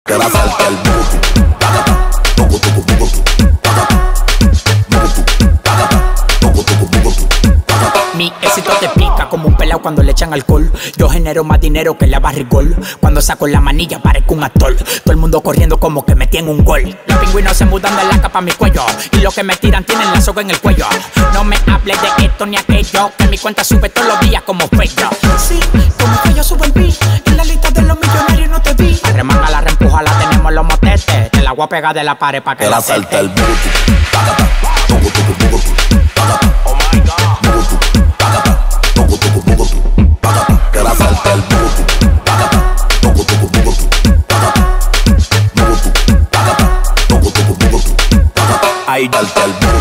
que la salte el bugutu, pagata, bugutu, bugutu, pagata, bugutu, pagata, bugutu, bugutu, pagata. Mi éxito te pica como un pelao cuando le echan alcohol. Yo genero más dinero que la barrigol. Cuando saco la manilla parezco un actor. Todo el mundo corriendo como que metí en un gol. Los pingüinos se mudan de la capa a mi cuello, y los que me tiran tienen la soga en el cuello. No me hables de esto ni aquello, que mi cuenta sube todos los días como fello. Sí, como que yo subo el beat, en la lista de los millonarios no te vi. Arremanga la reempuja, la tenemos los motetes. Te la voy a pegar de la pared pa' que Que la salte el bugutu, pagata, bugutu, bugutu, pagata. Oh my God. Bugutu, pagata, bugutu, bugutu, pagata. Que la salte el bugutu, pagata, bugutu, bugutu, pagata. Bugutu, pagata, bugutu, bugutu, pagata. Ay, salte el bugutu.